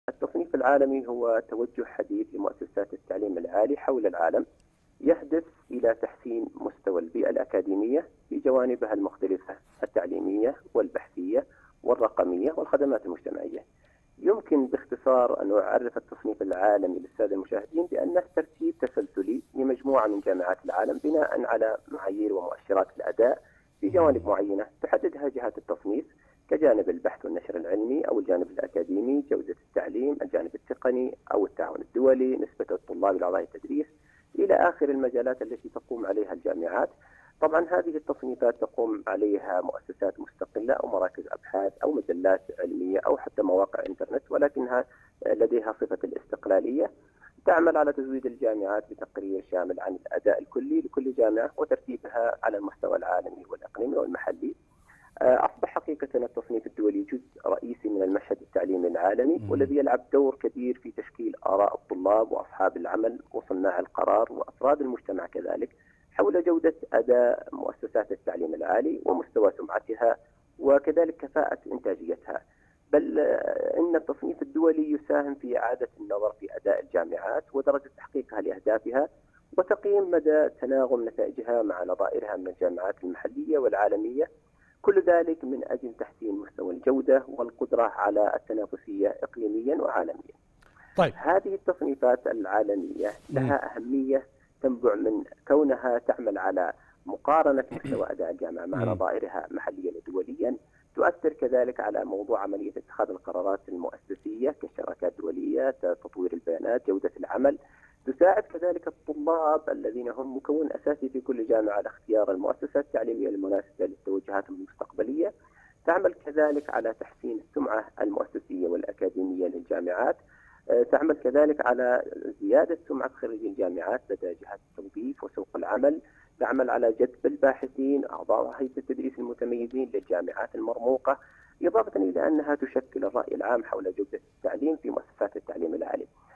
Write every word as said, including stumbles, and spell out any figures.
التصنيف العالمي هو توجه حديث لمؤسسات التعليم العالي حول العالم، يهدف إلى تحسين مستوى البيئة الأكاديمية بجوانبها المختلفة التعليمية والبحثية والرقمية والخدمات المجتمعية. يمكن باختصار أن أعرف التصنيف العالمي للسادة المشاهدين بأنه ترتيب تسلسلي لمجموعة من جامعات العالم بناء على معايير ومؤشرات الأداء في جوانب معينة تحددها جهات التصنيف، كجانب البحث والنشر العلمي أو الجانب الأكاديمي، جودة التعليم، الجانب التقني أو التعاون الدولي، نسبة الطلاب إلى أعضاء التدريس، إلى آخر المجالات التي تقوم عليها الجامعات. طبعا هذه التصنيفات تقوم عليها مؤسسات مستقلة أو مراكز أبحاث أو مجلات علمية أو حتى مواقع إنترنت، ولكنها لديها صفة الاستقلالية. تعمل على تزويد الجامعات بتقرير شامل عن الأداء الكلي لكل جامعة وترتيبها على المستوى العالمي والإقليمي والمحلي. أصبح حقيقة التصنيف الدولي جزء رئيسي من المشهد التعليمي العالمي، والذي يلعب دور كبير في تشكيل آراء الطلاب وأصحاب العمل وصناع القرار وأفراد المجتمع كذلك حول جودة أداء مؤسسات التعليم العالي ومستوى سمعتها وكذلك كفاءة إنتاجيتها. بل إن التصنيف الدولي يساهم في إعادة النظر في أداء الجامعات ودرجة تحقيقها لأهدافها وتقييم مدى تناغم نتائجها مع نظائرها من الجامعات المحلية والعالمية، كل ذلك من أجل تحسين مستوى الجودة والقدرة على التنافسية إقليميا وعالميا. طيب. هذه التصنيفات العالمية لها أهمية تنبع من كونها تعمل على مقارنة مستوى أداء الجامعة مع نظائرها محليا ودوليا، تؤثر كذلك على موضوع عملية اتخاذ القرارات المؤسسية كالشراكات الدولية، تطوير البيانات، جودة العمل. تساعد كذلك الطلاب الذين هم مكون أساسي في كل جامعة على اختيار المؤسسة التعليمية المناسبة لتوجهاتهم المستقبلية. تعمل كذلك على تحسين السمعة المؤسسية والأكاديمية للجامعات. تعمل كذلك على زيادة سمعة خريجي الجامعات لدى جهات التوظيف وسوق العمل. تعمل على جذب الباحثين أعضاء هيئة التدريس المتميزين للجامعات المرموقة، إضافة إلى أنها تشكل الرأي العام حول جودة التعليم في مؤسسات التعليم العالي.